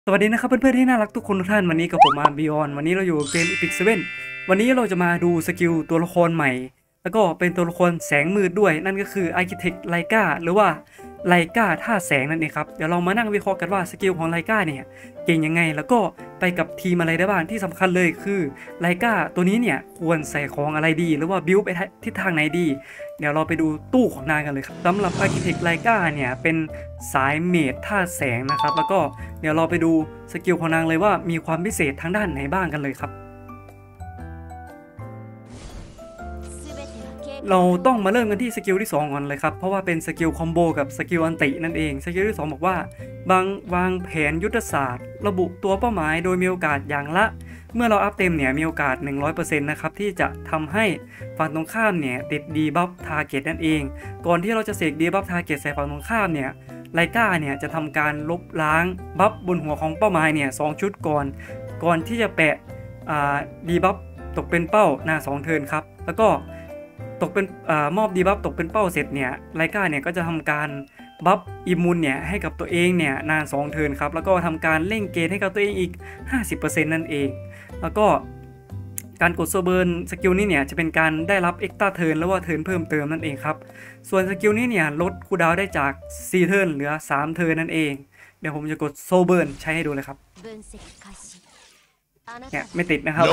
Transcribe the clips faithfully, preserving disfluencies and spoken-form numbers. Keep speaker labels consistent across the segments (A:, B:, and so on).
A: สวัสดีนะครับเพื่อนๆที่น่ารักทุกคนทุกท่านวันนี้กับผมอาร์มบิออนวันนี้เราอยู่เกม Epic เซเว่นวันนี้เราจะมาดูสกิลตัวละครใหม่แล้วก็เป็นตัวละครแสงมืดด้วยนั่นก็คือ Architect ไลกาหรือว่าไลกาท่าแสงนั่นเองครับเดี๋ยวเรามานั่งวิเคราะห์กันว่าสกิลของไลกาเนี่ยเก่งยังไงแล้วก็ไปกับทีมอะไรได้บ้างที่สำคัญเลยคือไลกาตัวนี้เนี่ยควรใส่ของอะไรดีหรือว่าบิวไปทิศทางไหนดีเดี๋ยวเราไปดูตู้ของนางกันเลยครับสำหรับ Architect ไลกาเนี่ยเป็นสายเมจท่าแสงนะครับแล้วก็เดี๋ยวเราไปดูสกิลของนางเลยว่ามีความพิเศษทางด้านไหนบ้างกันเลยครับเราต้องมาเริ่มกันที่สกิลที่สองก่อนเลยครับเพราะว่าเป็นสกิลคอมโบกับสกิลอันตินั่นเองสกิลที่สองบอกว่าบางวางแผนยุทธศาสตร์ระบุตัวเป้าหมายโดยมีโอกาสอย่างละเมื่อเราอัพเต็มเนี่ยมีโอกาส หนึ่งร้อยเปอร์เซ็นต์ นะครับที่จะทำให้ฝั่งตรงข้ามเนี่ยติดดีบัฟทาร์เก็ตนั่นเองก่อนที่เราจะเสกดีบัฟทาร์เก็ตใส่ฝั่งตรงข้ามเนี่ยไลกาเนี่ยจะทำการลบล้างบัฟบนหัวของเป้าหมายเนี่ยสองชุดก่อนก่อนที่จะแปะดีบัฟตกเป็นเป้าหน้าสองเทิร์นครับแล้วก็ตกเป็นอมอบดีบัฟตกเป็นเป้าเสร็จเนี่ยไลกาเนี่ยก็จะทำการบัฟอิมมูนเนี่ยให้กับตัวเองเนี่ยนานสองเทิร์นครับแล้วก็ทำการเร่งเกณฑ์ให้กับตัวเองอีก ห้าสิบเปอร์เซ็นต์ นั่นเองแล้วก็การกดโซเบิร์นสกิลนี้เนี่ยจะเป็นการได้รับเอ็กซ์ตร้าเทิร์นหรือว่าเทิร์นเพิ่มเติมนั่นเองครับส่วนสกิลนี้เนี่ยลดคูลดาวน์ได้จากสี่เทิร์นเหลือสามเทิร์นนั่นเองเดี๋ยวผมจะกดโซเบิร์นใช้ให้ดูเลยครับเนี่ยไม่ติดนะครับ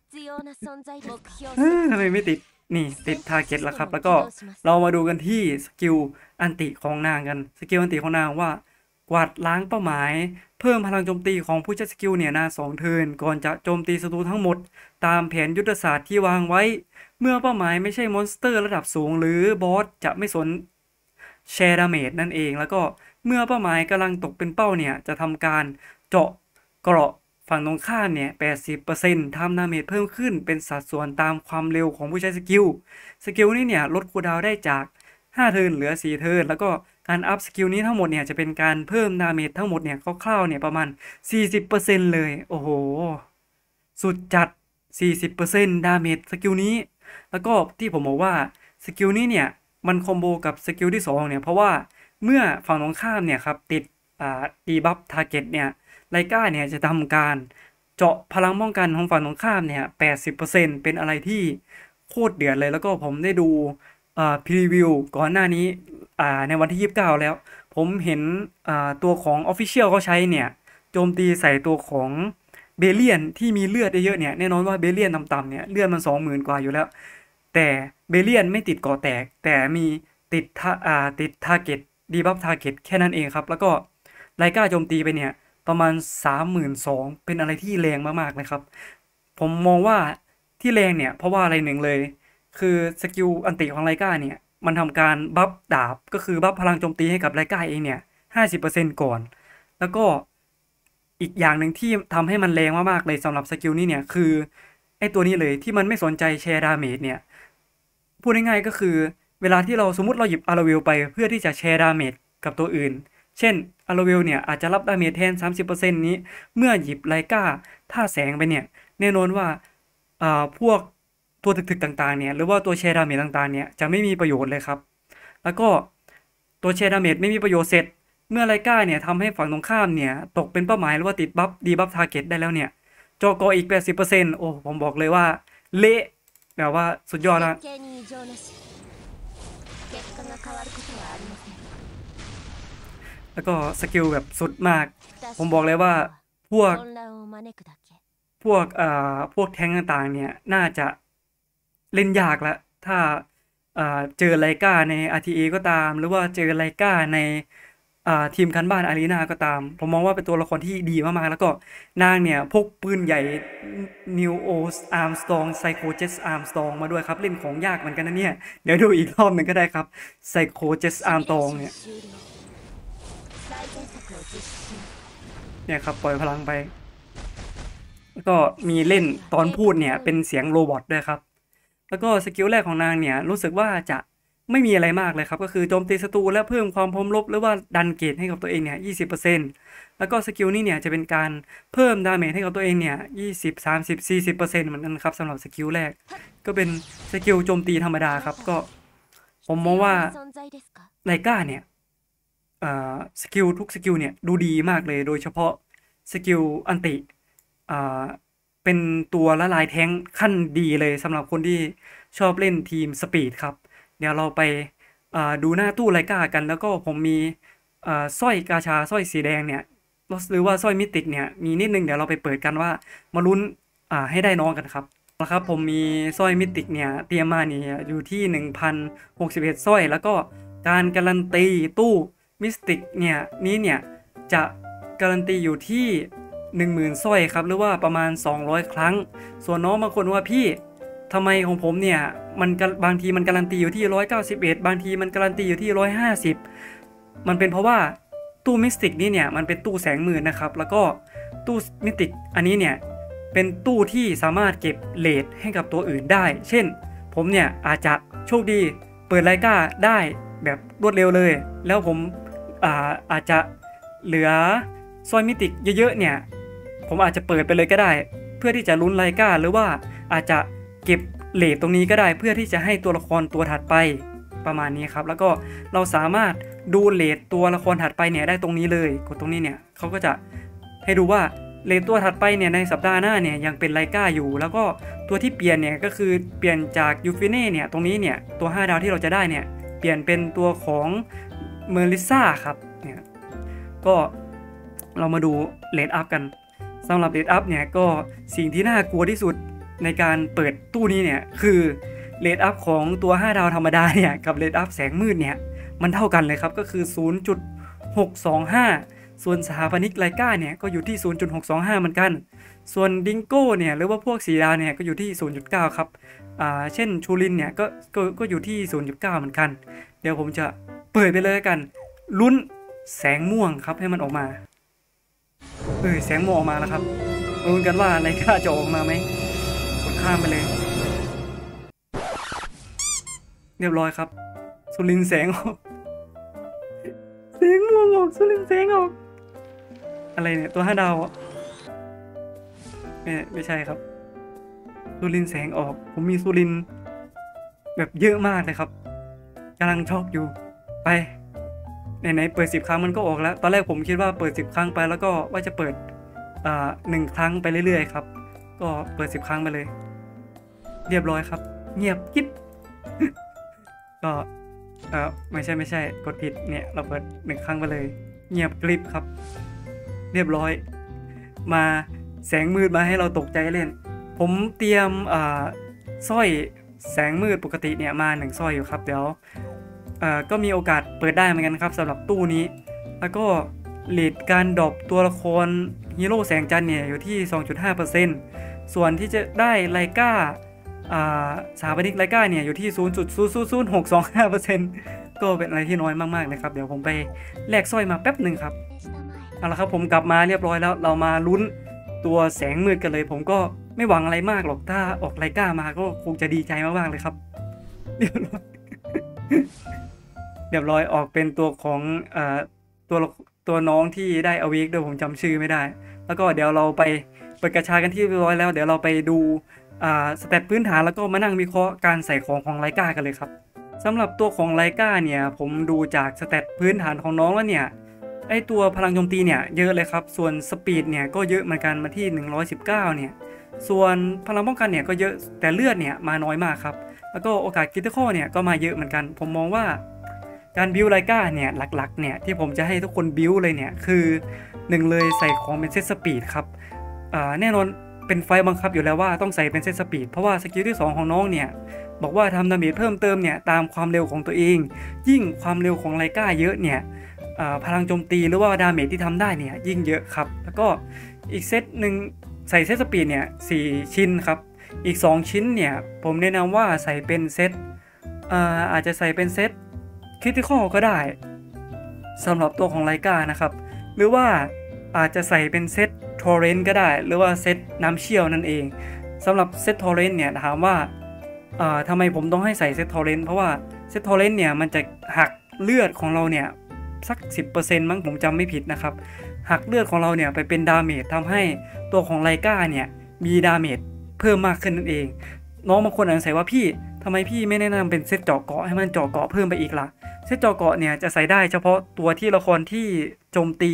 A: ทำไมไม่ติดนี่ติดทาร์เก็ตแล้วครับแล้วก็เรามาดูกันที่สกิลอันติของนางกันสกิลอันติของนางว่ากวาดล้างเป้าหมายเพิ่มพลังโจมตีของผู้ใช้สกิลเนี่ยนานสองเทิร์นก่อนจะโจมตีศัตรูทั้งหมดตามแผนยุทธศาสตร์ที่วางไว้เมื่อเป้าหมายไม่ใช่มอนสเตอร์ระดับสูงหรือบอสจะไม่สนแชร์ดาเมจนั่นเองแล้วก็เมื่อเป้าหมายกำลังตกเป็นเป้าเนี่ยจะทำการเจาะเกราะฝั่งตรงข้ามเนี่ย แปดสิบเปอร์เซ็นต์ ทำดาเมจเพิ่มขึ้นเป็นสัดส่วนตามความเร็วของผู้ใช้สกิลสกิลนี้เนี่ยลดคูลดาวน์ได้จากห้าเทิร์นเหลือสี่เทิร์นแล้วก็การอัพสกิลนี้ทั้งหมดเนี่ยจะเป็นการเพิ่มดาเมจทั้งหมดเนี่ยคร่าวๆเนี่ยประมาณ สี่สิบเปอร์เซ็นต์ เลยโอ้โหสุดจัด สี่สิบเปอร์เซ็นต์ ดาเมจสกิลนี้แล้วก็ที่ผมบอกว่าสกิลนี้เนี่ยมันคอมโบกับสกิลที่สองเนี่ยเพราะว่าเมื่อฝั่งตรงข้ามเนี่ยครับติดอ่าดีบัฟทาร์เก็ตเนี่ยไลกาเนี่ยจะทำการเจาะพลังป้องกันของฝั่งตรงข้ามเนี่ย แปดสิบเปอร์เซ็นต์ เป็นอะไรที่โคตรเดือดเลยแล้วก็ผมได้ดูอ่าพรีวิวก่อนหน้านี้อ่าในวันที่ยี่สิบเก้าแล้วผมเห็นอ่าตัวของ Official เขาใช้เนี่ยโจมตีใส่ตัวของเบเลียนที่มีเลือดเยอะๆเนี่ยแน่นอนว่าเบเลียนต่ำๆเนี่ยเลือดมัน สองหมื่น กว่าอยู่แล้วแต่เบเลียนไม่ติดก่อแตกแต่มีติดอ่าติดทาร์เก็ตดีบัฟทาร์เก็ตแค่นั้นเองครับแล้วก็ไลกาโจมตีไปเนี่ยประมาณ สามหมื่นสองพัน เป็นอะไรที่แรงมากๆนะครับผมมองว่าที่แรงเนี่ยเพราะว่าอะไรหนึ่งเลยคือสกิลอันติของไลกาเนี่ยมันทำการบัฟดาบก็คือบัฟพลังโจมตีให้กับไลกาเองเนี่ย ห้าสิบเปอร์เซ็นต์ ก่อนแล้วก็อีกอย่างหนึ่งที่ทำให้มันแรงมากๆเลยสำหรับสกิลนี้เนี่ยคือไอตัวนี้เลยที่มันไม่สนใจแชร์ดาเมจเนี่ยพูดง่ายๆก็คือเวลาที่เราสมมติเราหยิบอาราเวลไปเพื่อที่จะแชร์ดาเมจกับตัวอื่นเช่นอาราเวลเนี่ยอาจจะรับดาเมจแทน สามสิบเปอร์เซ็นต์ นี้เมื่อหยิบไลกาท่าแสงไปเนี่ยแน่นอนว่าอ่าพวกตัวถึกๆต่างๆเนี่ยหรือว่าตัวแชร์ดาเมจต่างๆเนี่ยจะไม่มีประโยชน์เลยครับแล้วก็ตัวแชร์ดาเมจไม่มีประโยชน์เสร็จเมื่อไลกาเนี่ยทำให้ฝั่งตรงข้ามเนี่ยตกเป็นเป้าหมายหรือว่าติดบัฟดีบัฟทาร์เก็ตได้แล้วเนี่ยจอกออีก แปดสิบเปอร์เซ็นต์ โอ้ผมบอกเลยว่าเละแบบว่าสุดยอดแล้วแล้วก็สกิลแบบสุดมากผมบอกเลยว่าพวกพวกเอ่อพวกแท้งต่างๆเนี่ยน่าจะเล่นยากละถ้าเอ่อเจอไลกาใน อาร์ ที เอ ก็ตามหรือว่าเจอไลกาในทีมกันบ้านอารีนาก็ตามผมมองว่าเป็นตัวละครที่ดีมากๆแล้วก็นางเนี่ยพกปืนใหญ่นิวโอสอาร์มสตองไซโคเจสอาร์มสตองมาด้วยครับเล่นของยากเหมือนกันนะเนี่ยเดี๋ยวดูอีกรอบหนึ่งก็ได้ครับไซโคเจสอาร์มสตองเนี่ยเนี่ยครับปล่อยพลังไปแล้วก็มีเล่นตอนพูดเนี่ยเป็นเสียงโรบอทด้วยครับแล้วก็สกิลแรกของนางเนี่ยรู้สึกว่าจะไม่มีอะไรมากเลยครับก็คือโจมตีศัตรูและเพิ่มความพร้อมรบหรือว่าดันเกตให้กับตัวเองเนี่ย ยี่สิบเปอร์เซ็นต์ แล้วก็สกิลนี้เนี่ยจะเป็นการเพิ่มดาเมจให้กับตัวเองเนี่ย ยี่สิบ สามสิบ สี่สิบเปอร์เซ็นต์ เหมือนกันครับสำหรับสกิลแรกก็เป็นสกิลโจมตีธรรมดาครับก็ผมมองว่าไลกาเนี่ยสกิลทุกสกิลเนี่ยดูดีมากเลยโดยเฉพาะสกิลอันติอ่าเป็นตัวละลายแท้งขั้นดีเลยสำหรับคนที่ชอบเล่นทีมสปีดครับเดี๋ยวเราไปดูหน้าตู้ไลกากันแล้วก็ผมมีสร้อยกาชาสร้อยสีแดงเนี่ยหรือว่าสร้อยมิติกเนี่ยมีนิดนึงเดี๋ยวเราไปเปิดกันว่ามาลุ้นให้ได้น้องกันครับนะครับผมมีสร้อยมิติกเนี่ยเตรียมมาเนี่ยอยู่ที่หนึ่งพันหกสิบเอ็ดสร้อยแล้วก็การการันตีตู้มิสติกเนี่ยนี้เนี่ยจะการันตีอยู่ที่ หนึ่งหมื่น สร้อยครับหรือว่าประมาณสองร้อยครั้งส่วนน้องบางคนว่าพี่ทำไมของผมเนี่ยมันบางทีมันการันตีอยู่ที่หนึ่งร้อยเก้าสิบเอ็ดบางทีมันการันตีอยู่ที่หนึ่งร้อยห้าสิบมันเป็นเพราะว่าตู้มิสติกนี่เนี่ยมันเป็นตู้แสงหมื่นนะครับแล้วก็ตู้มิสติกอันนี้เนี่ยเป็นตู้ที่สามารถเก็บเรทให้กับตัวอื่นได้เช่นผมเนี่ยอาจจะโชคดีเปิดไลกาได้แบบรวดเร็วเลยแล้วผมอาอาจจะเหลือสร้อยมิติกเยอะๆเนี่ยผมอาจจะเปิดไปเลยก็ได้เพื่อที่จะลุ้นไลกาหรือว่าอาจจะเก็บเรทตรงนี้ก็ได้เพื่อที่จะให้ตัวละครตัวถัดไปประมาณนี้ครับแล้วก็เราสามารถดูเรทตัวละครถัดไปเนี่ยได้ตรงนี้เลยกดตรงนี้เนี่ยเขาก็จะให้ดูว่าเรทตัวถัดไปเนี่ยในสัปดาห์หน้าเนี่ยยังเป็นไลกาอยู่แล้วก็ตัวที่เปลี่ยนเนี่ยก็คือเปลี่ยนจากยูฟิเน่เนี่ยตรงนี้เนี่ยตัวห้าดาวที่เราจะได้เนี่ยเปลี่ยนเป็นตัวของเมอริซ่าครับเนี่ยก็เรามาดูเรทอัพกันสำหรับเรทอัพเนี่ยก็สิ่งที่น่ากลัวที่สุดในการเปิดตู้นี้เนี่ยคือเรทอัพของตัวห้าดาวธรรมดาเนี่ยกับเรทอัพแสงมืดเนี่ยมันเท่ากันเลยครับก็คือ ศูนย์จุดหกสองห้า ส่วนสถาปนิกไลกาเนี่ยก็อยู่ที่ ศูนย์จุดหกสองห้า เหมือนกันส่วนดิงโก้เนี่ยหรือว่าพวกสีดาวเนี่ยก็อยู่ที่ ศูนย์จุดเก้า ครับอ่าเช่นชูรินเนี่ยก็ก็ก็อยู่ที่ ศูนย์จุดเก้า เหมือนกันเดี๋ยวผมจะเปิดไปเลยกันลุ้นแสงม่วงครับให้มันออกมาเออแสงม่วงออกมาแล้วครับลุ้นกันว่าไลกาจะออกมาไหมกดข้ามไปเลยเรียบร้อยครับสุรินแสงออกแสงม่วงออกสุรินแสงออกอะไรเนี่ยตัวห้าดาวอ่ะไม่ไม่ใช่ครับสุรินแสงออกผมมีสุรินแบบเยอะมากเลยครับกำลังช็อกอยู่ไปไหนๆเปิดสิบครั้งมันก็ออกแล้วตอนแรกผมคิดว่าเปิดสิบครั้งไปแล้วก็ว่าจะเปิดอ่าหนึ่งครั้งไปเรื่อยๆครับก็เปิดสิบครั้งไปเลยเรียบร้อยครับเงียบกิ๊บก็เออไม่ใช่ไม่ใช่กดผิดเนี่ยเราเปิดหนึ่งครั้งไปเลยเงียบกริบครับเรียบร้อยมาแสงมืดมาให้เราตกใจเล่นผมเตรียมอ่าสร้อยแสงมืดปกติเนี่ยมาหนึ่งสร้อยอยู่ครับเดี๋ยวเอ่อก็มีโอกาสเปิดได้เหมือนกันครับสำหรับตู้นี้แล้วก็เรทการดรอปตัวละครฮีโร่แสงจันทร์เนี่ยอยู่ที่ สองจุดห้าเปอร์เซ็นต์ ส่วนที่จะได้ไลกาสถาปนิกไลกาเนี่ยอยู่ที่ ศูนย์จุดศูนย์ศูนย์ศูนย์หกสองห้าเปอร์เซ็นต์ ก็เป็นอะไรที่น้อยมากๆเลยครับเดี๋ยวผมไปแลกสร้อยมาแป๊บหนึ่งครับเอาละครับผมกลับมาเรียบร้อยแล้วเรามาลุ้นตัวแสงมืดกันเลยผมก็ไม่หวังอะไรมากหรอกถ้าออกไลกามาก็คงจะดีใจมากๆเลยครับเรียบร้อยเรียบร้อยออกเป็นตัวของเอ่อตัวตัวน้องที่ได้อวิกด้วยผมจำชื่อไม่ได้แล้วก็เดี๋ยวเราไปเปิดกระชากันที่เรียบร้อยแล้วเดี๋ยวเราไปดูอ่าสเตตพื้นฐานแล้วก็มานั่งวิเคราะห์การใส่ของของไลกากันเลยครับสำหรับตัวของไลกาเนี่ยผมดูจากสเตตพื้นฐานของน้องแล้วเนี่ยไอตัวพลังโจมตีเนี่ยเยอะเลยครับส่วนสปีดเนี่ยก็เยอะเหมือนกันมาที่หนึ่งร้อยสิบเก้าเนี่ยส่วนพลังป้องกันเนี่ยก็เยอะแต่เลือดเนี่ยมาน้อยมากครับแล้วก็โอกาสคริติคอลเนี่ยก็มาเยอะเหมือนกันผมมองว่าการบิวไลกาเนี่ยหลักๆเนี่ยที่ผมจะให้ทุกคนบิวเลยเนี่ยคือหนึ่งเลยใส่ของเป็นเซตสปีดครับอ่าแน่นอนเป็นไฟบังคับอยู่แล้วว่าต้องใส่เป็นเซตสปีดเพราะว่าสกิลที่สองของน้องเนี่ยบอกว่าทำดาเมจเพิ่มเติมเนี่ยตามความเร็วของตัวเองยิ่งความเร็วของไลกาเยอะเนี่ยพลังโจมตีหรือว่าดาเมจที่ทำได้เนี่ยยิ่งเยอะครับแล้วก็อีกเซตหนึ่งใส่เซตสปีดเนี่ยสี่ชิ้นครับอีกสองชิ้นเนี่ยผมแนะนำว่าใส่เป็นเซตอาอาจจะใส่เป็นเซตคริติคอลก็ได้สำหรับตัวของไลกานะครับหรือว่าอาจจะใส่เป็นเซตทอร์เรนต์ก็ได้หรือว่าเซตน้ำเชี่ยวนั่นเองสำหรับเซตทอร์เรนต์เนี่ยถามว่าทำไมผมต้องให้ใส่เซตทอร์เรนต์เพราะว่าเซตทอร์เรนต์เนี่ยมันจะหักเลือดของเราเนี่ยสัก สิบเปอร์เซ็นต์ มั้งผมจำไม่ผิดนะครับหักเลือดของเราเนี่ยไปเป็นดาเมจทำให้ตัวของไลกาเนี่ยมีดาเมจเพิ่มมากขึ้นนั่นเองน้องบางคนอาจจะใส่ว่าพี่ทำไมพี่ไม่แนะนำเป็นเซตเจาะเกาะให้มันเจาะเกาะเพิ่มไปอีกล่ะเซตเจาะเกาะเนี่ยจะใส่ได้เฉพาะตัวที่ละครที่โจมตี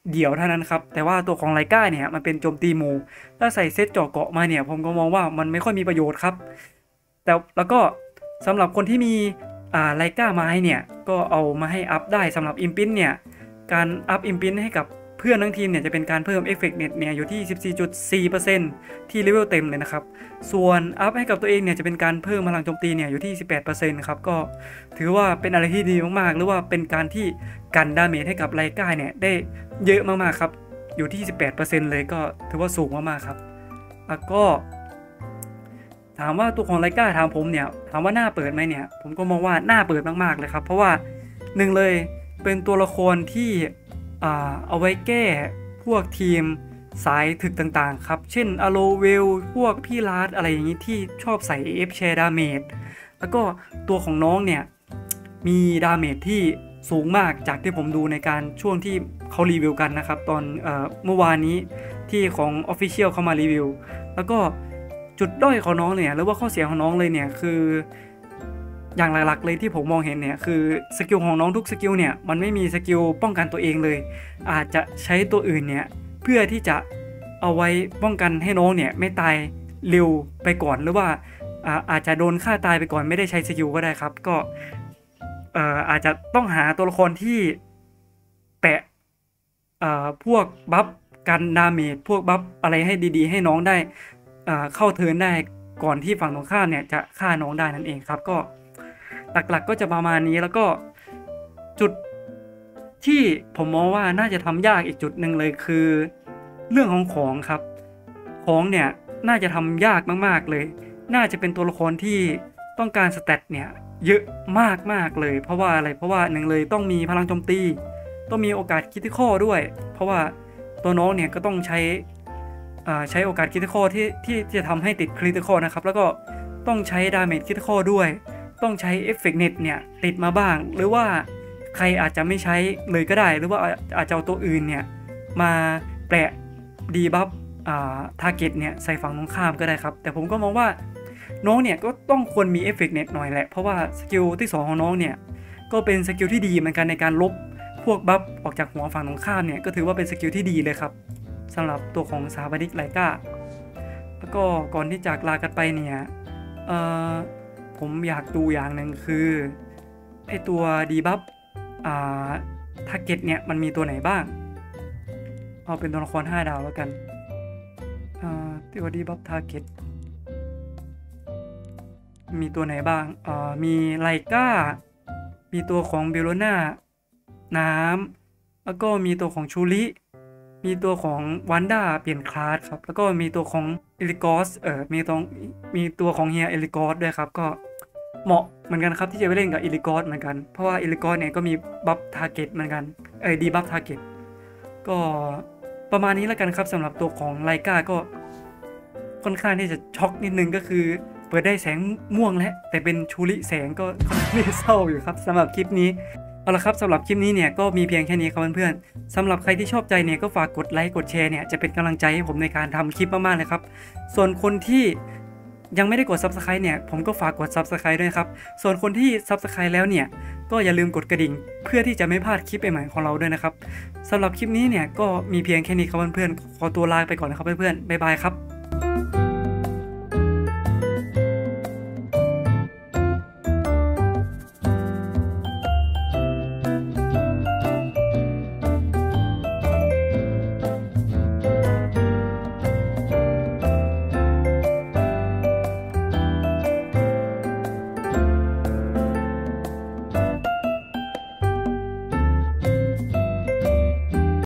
A: เดี่ยวเท่านั้นครับแต่ว่าตัวของไลก้าเนี่ยมันเป็นโจมตีหมู่ถ้าใส่เซตเจาะเกาะมาเนี่ยผมก็มองว่ามันไม่ค่อยมีประโยชน์ครับแต่แล้วก็สำหรับคนที่มีอ่าไลก้าไม้เนี่ยก็เอามาให้อัพได้สำหรับอิมพินเนี่ยการอัพอิมพินให้กับเพื่อนทั้งทีมเนี่ยจะเป็นการเพิ่มเอฟเฟกต์เน็ตเนี่ยอยู่ที่ สิบสี่จุดสี่เปอร์เซ็นต์ ที่เลเวลเต็มเลยนะครับส่วนอัพให้กับตัวเองเนี่ยจะเป็นการเพิ่มพลังโจมตีเนี่ยอยู่ที่ สิบแปดเปอร์เซ็นต์ ครับก็ถือว่าเป็นอะไรที่ดีมากๆหรือว่าเป็นการที่กันดาเมจให้กับไลก้าเนี่ยได้เยอะมากๆครับอยู่ที่ สิบแปดเปอร์เซ็นต์ เลยก็ถือว่าสูงมากๆครับแล้วก็ถามว่าตัวของไลก้าถามผมเนี่ยถามว่าหน้าเปิดไหมเนี่ยผมก็มองว่าหน้าเปิดมากๆเลยครับเพราะว่าหนึ่งเลยเป็นตัวละครที่เอาไว้แก้พวกทีมสายถึกต่างๆครับเช่นอโลเวลพวกพี่ลาดอะไรอย่างนี้ที่ชอบใส่ เอฟ Share Damage แล้วก็ตัวของน้องเนี่ยมีดาเมจที่สูงมากจากที่ผมดูในการช่วงที่เขารีวิวกันนะครับตอนเอ่อเมื่อวานนี้ที่ของ Official เข้ามารีวิวแล้วก็จุดด้อยของน้องเนี่ยหรือว่าข้อเสียของน้องเลยเนี่ยคืออย่างหลักๆเลยที่ผมมองเห็นเนี่ยคือสกิลของน้องทุกสกิลเนี่ยมันไม่มีสกิลป้องกันตัวเองเลยอาจจะใช้ตัวอื่นเนี่ยเพื่อที่จะเอาไว้ป้องกันให้น้องเนี่ยไม่ตายเร็วไปก่อนหรือว่าอาอาจจะโดนฆ่าตายไปก่อนไม่ได้ใช้สกิลก็ได้ครับก็เอ่ออาจจะต้องหาตัวละครที่แปะเอ่อพวกบัฟกันดาเมจพวกบัฟอะไรให้ดีๆให้น้องได้เอ่อเข้าเทิร์นได้ก่อนที่ฝั่งตรงข้ามเนี่ยจะฆ่าน้องได้นั่นเองครับก็หลักๆก็จะประมาณนี้แล้วก็จุดที่ผมมองว่าน่าจะทำยากอีกจุดหนึ่งเลยคือเรื่องของของครับของเนี่ยน่าจะทำยากมากๆเลยน่าจะเป็นตัวละครที่ต้องการสเตตเนี่ยเยอะมากๆเลยเพราะว่าอะไรเพราะว่าหนึ่งเลยต้องมีพลังโจมตีต้องมีโอกาสคริติคอลด้วยเพราะว่าตัวน้องเนี่ยก็ต้องใช้ใช้โอกาสคริติคอลที่ที่จะทำให้ติดคริติคอลนะครับแล้วก็ต้องใช้ดาเมจคริติคอลด้วยต้องใช้เอฟเฟกต์เน็ตเนี่ยติดมาบ้างหรือว่าใครอาจจะไม่ใช้เลยก็ได้หรือว่าอาจจะเอาตัวอื่นเนี่ยมาแปะดีบัฟอ่าทาร์เก็ตเนี่ยใส่ฝั่งตรงข้ามก็ได้ครับแต่ผมก็มองว่าน้องเนี่ยก็ต้องควรมีเอฟเฟกต์เน็ตหน่อยแหละเพราะว่าสกิลที่สองของน้องเนี่ยก็เป็นสกิลที่ดีเหมือนกันในการลบพวกบัฟออกจากหัวฝั่งตรงข้ามเนี่ยก็ถือว่าเป็นสกิลที่ดีเลยครับสำหรับตัวของสถาปนิกไลก้าแล้วก็ก่อนที่จากลากันไปเนี่ยเอ่อผมอยากดูอย่างหนึ่งคือไอตัวดีบัฟอ่าทาร์เก็ตเนี่ยมันมีตัวไหนบ้างเอาเป็นตัวละครห้าดาวแล้วกันอ่าตัวดีบัฟทาร์เก็ตมีตัวไหนบ้างอ่ามีไลก้ามีตัวของเบลโลน่าน้ำแล้วก็มีตัวของชูริมีตัวของวันด้าเปลี่ยนคลาสครับแล้วก็มีตัวของเอลิกอสเออมีตัวมีตัวของเฮียเอลิกอสด้วยครับก็เหมาะเหมือนกันครับที่จะไปเล่นกับเอลิกอสเหมือนกันเพราะว่าเอลิกอสเนี่ยก็มีบัฟทาร์เก็ตเหมือนกันเออดีบัฟทาร์เก็ตก็ประมาณนี้แล้วกันครับสำหรับตัวของไลก้าก็ค่อนข้างที่จะช็อกนิดนึงก็คือเปิดได้แสงม่วงแล้วแต่เป็นชูริแสงก็ค่อนข้างเศร้าอยู่ครับสำหรับคลิปนี้เอาละครับสำหรับคลิปนี้เนี่ยก็มีเพียงแค่นี้ครับเพื่อนๆสำหรับใครที่ชอบใจเนี่ยก็ฝากกดไลค์กดแชร์เนี่ยจะเป็นกำลังใจให้ผมในการทำคลิปมากๆเลยครับส่วนคนที่ยังไม่ได้กด ซับสไครบ์ เนี่ยผมก็ฝากกด ซับสไครบ์ ด้วยครับส่วนคนที่ ซับสไครบ์ แล้วเนี่ยก็อย่าลืมกดกระดิ่งเพื่อที่จะไม่พลาดคลิปใหม่ๆของเราด้วยนะครับสำหรับคลิปนี้เนี่ยก็มีเพียงแค่นี้ครับเพื่อนๆขอตัวลาไปก่อนนะครับเพื่อนๆบ๊ายบายครับ